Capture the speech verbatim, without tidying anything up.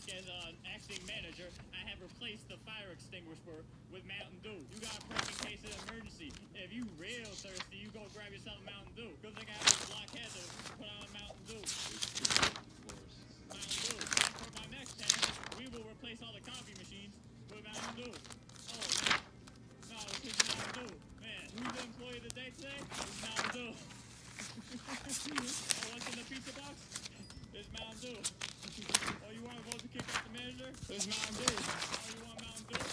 as uh, an acting manager, I have replaced the fire extinguisher with Mountain Dew. You got a perfect case of emergency. If you real thirsty, you go grab yourself a Mountain Dew. Good thing I have a blockhead to put on a Mountain Dew. Mountain Dew. For my next task, we will replace all the coffee machines with Mountain Dew. Oh, man. No, it's Mountain Dew. Man, who's the employee of the day today? It's Mountain Dew. Oh, what's in the pizza box? It's Mountain Dew. Oh, you want to vote to kick out the manager? It's Mountain Dew. Oh, you want Mountain Dew?